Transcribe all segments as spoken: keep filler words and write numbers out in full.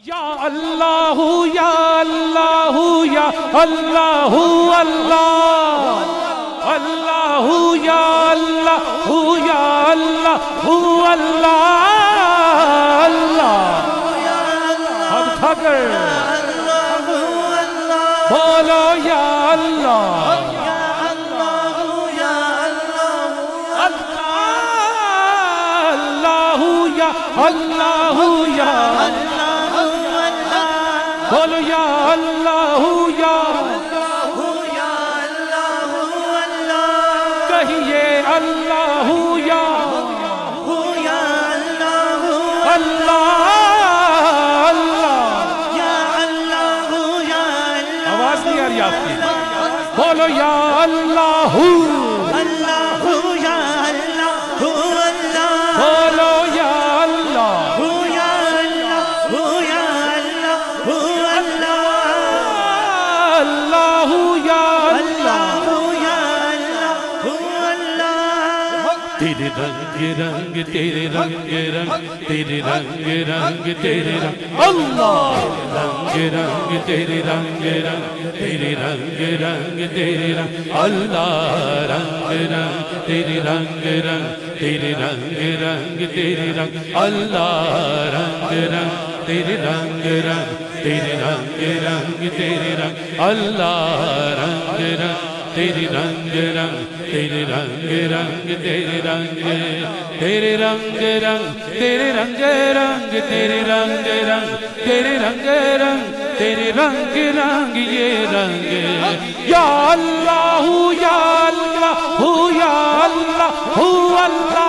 یا اللہ یا اللہ یا اللہ اللہ اللہ یا اللہ یا اللہ اللہ اللہ اب تھکر بولو یا اللہ اللہ یا بولو یا اللہ یا کہیے اللہ یا اللہ اللہ آواز نہیں آ رہی آپ کی بولو یا اللہ تیرے رنگ رنگ تیرے رنگ رنگ تیرے رنگ رنگ تیرے رنگ اللہ رنگ رنگ تیرے رنگ رنگ تیرے رنگ رنگ تیرے رنگ اللہ رنگ رنگ تیرے رنگ رنگ تیرے رنگ رنگ تیرے رنگ اللہ رنگ رنگ تیرے رنگ رنگ تیرے رنگ رنگ تیرے رنگ اللہ رنگ رنگ تیرے رنگ رنگ تیرے رنگ رنگ تیرے رنگ تیرے رنگ رنگ تیرے رنگ رنگ تیرے رنگ رنگ تیرے رنگ رنگ تیرے رنگ رنگ یہ رنگ یا اللہ یا اللہ یا اللہ اللہ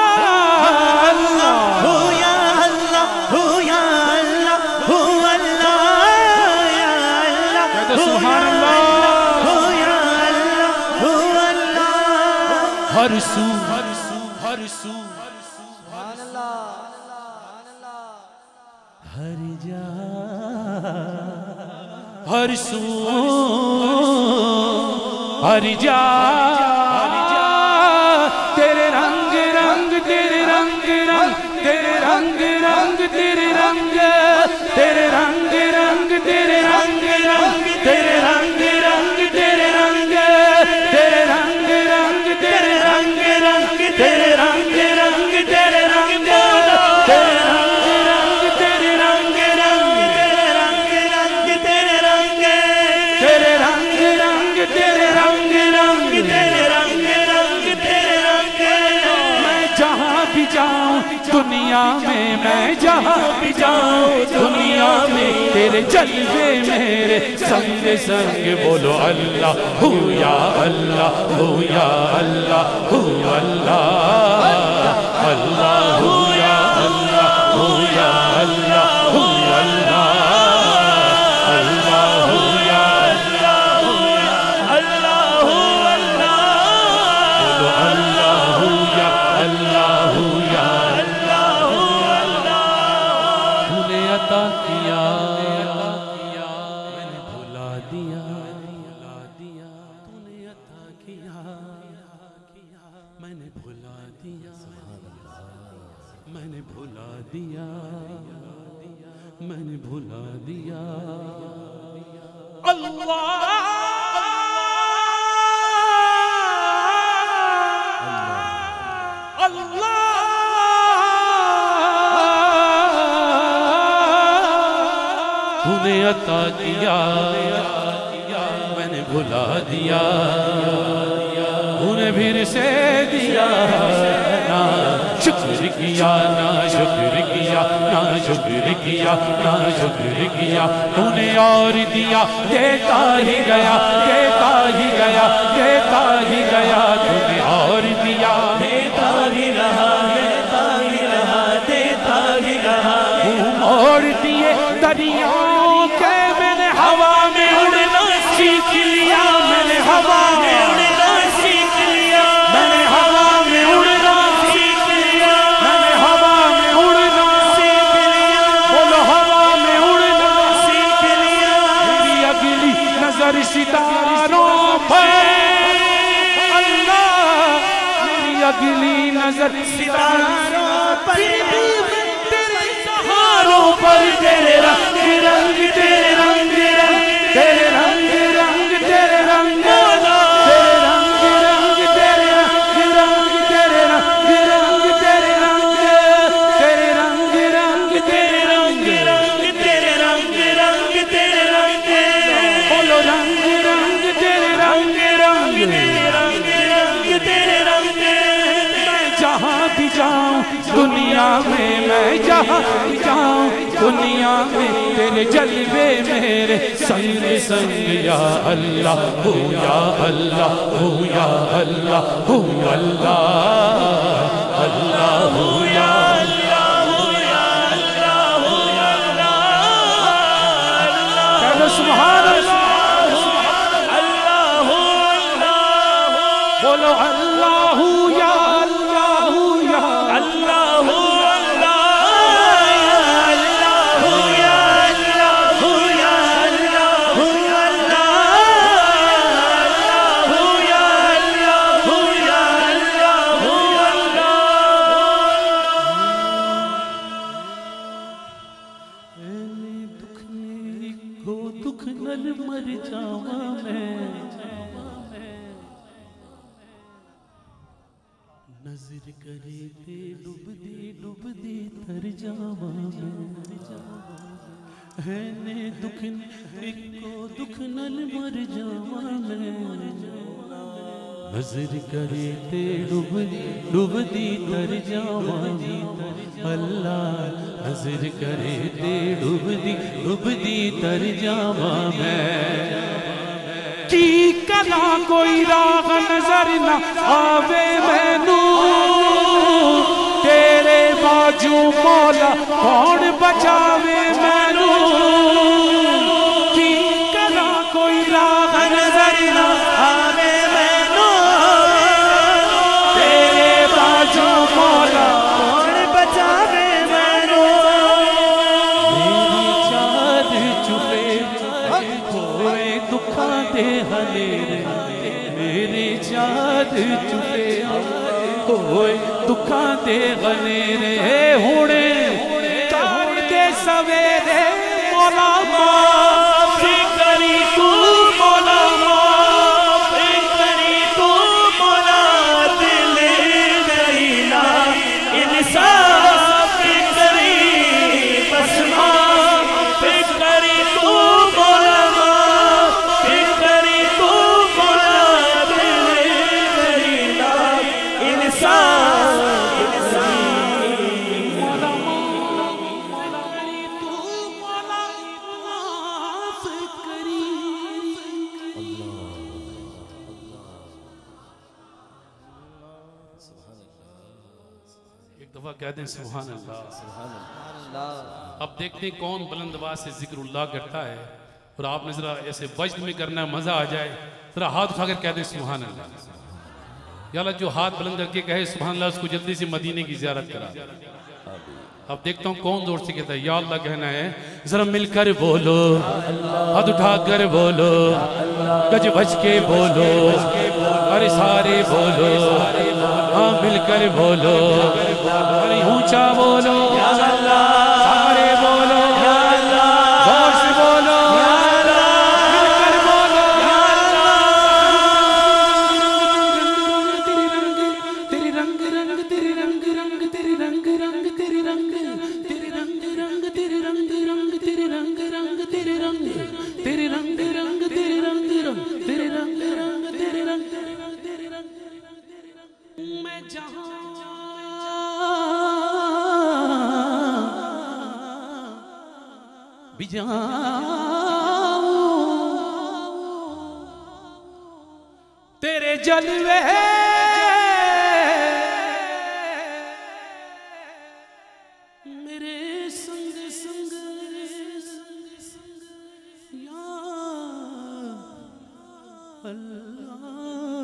ہر سو ہر سو ہر سو سبحان اللہ ہر جا ہر سو ہر جا تیرے رنگ رنگ تیرے رنگ رنگ تیرے رنگ رنگ تیرے رنگ تیرے رنگ رنگ تیرے رنگ رنگ تیرے رنگ رنگ تیرے رنگ تیرے رنگ رنگ تیرے رنگ رنگ تیرے رنگ رنگ تیرے رنگ تیرے رنگ رنگ تیرے رنگ رنگ تیرے رنگ تیرے رنگ رنگ تیرے رنگ رنگ تیرے رنگ رنگ تیرے رنگ میں جہاں بھی جاؤں دنیا میں میں جہاں بھی جاؤں دنیا میں تیرے جلوے میرے سنگ سنگ بولو اللہ ہو یا اللہ ہو یا اللہ ہو اللہ اللہ ہو یا اللہ ہو یا اللہ ہو اللہ اللہ ہو یا اللہ اللہ ہو اللہ بولو اللہ ہو یا اللہ ہو یا اللہ ہو اللہ تو نے عطا کیا میں نے بھلا دیا بھلا دیا تو نے عطا کیا میں نے بھلا دیا میں نے بھلا دیا میں نے بھلا دیا اللہ اللہ تو نے عطا کیا میں نے بھلا دیا انہیں پھر سے دیا نا شکر کیا نا شکر کیا نا شکر کیا نا شکر کیا انہیں اور دیا دیتا ہی گیا دیتا ہی گیا دیتا ہی گیا انہیں اور دیا دیتا ہی رہا دیتا ہی رہا دیتا ہی رہا اور دیے دریاؤں کے میں نے ہوا میں اڑنا سیکھ لیا میں نے ہوا میں اڑنا سیکھ لیا میں نے ہوا میں اڑنا سیکھ لیا میں نے ہوا میں اڑنا سیکھ لیا بولو ہوا میں اڑنا سیکھ لیا میری اگلی نظر ستاروں پر اللہ میری اگلی نظر ستاروں پر تیرے سہاروں پر تیرے دنیا میں میں جہاں جاؤں دنیا میں تیرے جلوے میرے سنگ سنگ یا اللہ ہو یا اللہ ہو یا اللہ ہو اللہ اللہ ہو یا اللہ ہو یا اللہ ہو یا اللہ کہہ سبحان اللہ اللہ ہو اللہ بولو اللہ یا اللہ یا اللہ ہو نظر کرے تے ڈوب دی ڈوب دی تر جاواں ہے نے دکھ اکو دکھ نل مر جاواں میں نظر کرے تے ڈوب دی ڈوب دی تر جاواں اللہ نظر کرے تے ڈوب دی ڈوب دی تر جاواں میں کی کلا کوئی راہ نظر نہ آوے مینوں تیرے باجو مولا کون بچاوے مینوں کی کلا کوئی راہ نظر نہ آوے مینوں تیرے باجو مولا کون بچاوے مینوں میری چاد چھپے ہوئے دکھاں دے ہنیرے میری چاد چھپے ہوئے دکھاں دے غنیرے ہونے کار دے سویرے مولا معافی کری تو مولا معافی کری تو مولا دل دینا انصاف کری بس معافی کری تو مولا معافی کری تو مولا دل دینا انصاف کہہ دیں سبحان اللہ اب دیکھتے ہیں کون بلند آواز سے ذکر اللہ کرتا ہے اور آپ نے ذرا ایسے وجد میں کرنا ہے مزہ آ جائے ذرا ہاتھ اٹھا کر کہہ دیں سبحان اللہ یا اللہ جو ہاتھ بلند کر کے کہے سبحان اللہ اس کو جلدی سے مدینے کی زیارت کرا اب دیکھتا ہوں کون زور سے کہتا ہے یا اللہ کہنا ہے ذرا مل کر بولو ہاتھ اٹھا کر بولو گج بج کے بولو ارے سارے بولو ہاں مل کر بولو ارے اونچا بولو سارے بولو زور سے بولو مل کر بولو تیری رنگ رنگ تیری رنگ رنگ تیری رنگ رنگ تیری رنگ تیری رنگ رنگ تیری رنگ رنگ تیری رنگ رنگ تیری رنگ تیری رنگ رنگ تیری رنگ رنگ تیری رنگ رنگ تیری رنگ تیری رنگ میں جہاں بھی جاؤں تیرے جلوے میرے سنگ سنگ یا اللہ